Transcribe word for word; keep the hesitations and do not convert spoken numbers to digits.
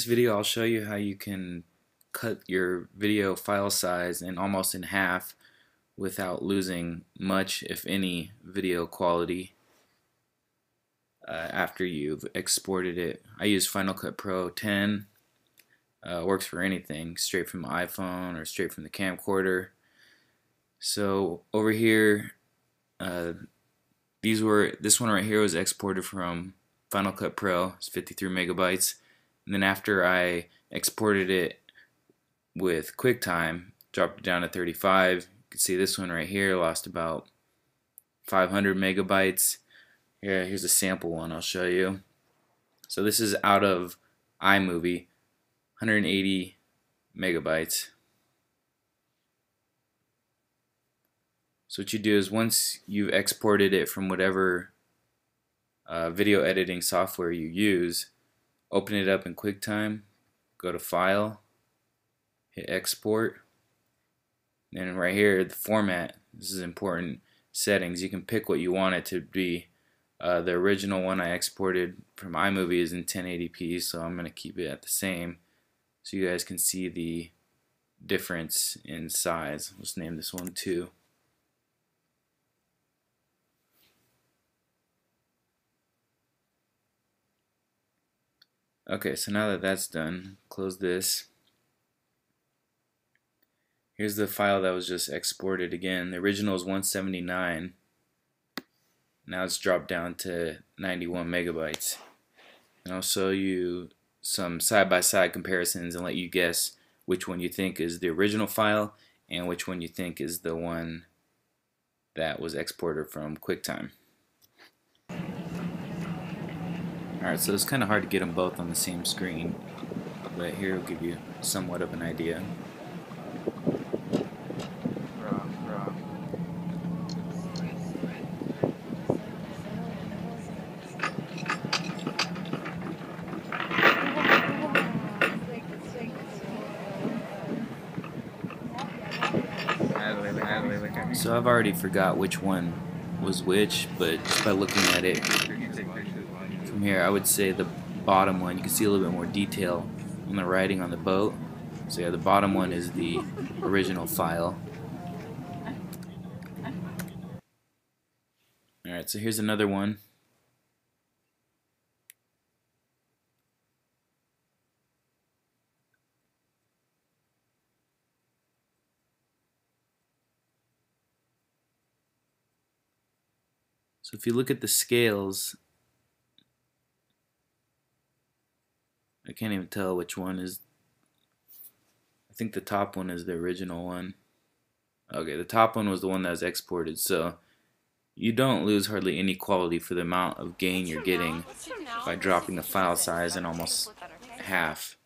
This video I'll show you how you can cut your video file size in almost in half without losing much, if any, video quality uh, after you've exported it. I use Final Cut Pro ten. Uh, works for anything, straight from the iPhone or straight from the camcorder. So over here, uh, these were this one right here was exported from Final Cut Pro. It's fifty-three megabytes. And then after I exported it with QuickTime, dropped it down to thirty-five. You can see this one right here lost about five hundred megabytes. Here, here's a sample one I'll show you. So this is out of iMovie, one hundred eighty megabytes. So what you do is once you've exported it from whatever uh, video editing software you use, open it up in QuickTime, go to File, hit Export, and then right here the format. This is important settings. You can pick what you want it to be. Uh, the original one I exported from iMovie is in ten eighty p, so I'm going to keep it at the same so you guys can see the difference in size. Let's name this one two. Okay, so now that that's done, close this. Here's the file that was just exported again. The original is one seventy-nine. Now it's dropped down to ninety-one megabytes. And I'll show you some side-by-side comparisons and let you guess which one you think is the original file and which one you think is the one that was exported from QuickTime. Alright, so it's kind of hard to get them both on the same screen, but here will give you somewhat of an idea. So I've already forgot which one was which, but just by looking at it from here, I would say the bottom one, you can see a little bit more detail on the writing on the boat. So yeah, the bottom one is the original file. Alright, so here's another one. So if you look at the scales, I can't even tell which one is. I think the top one is the original one. Okay, the top one was the one that was exported, so you don't lose hardly any quality for the amount of gain you're getting by dropping the file size in almost half.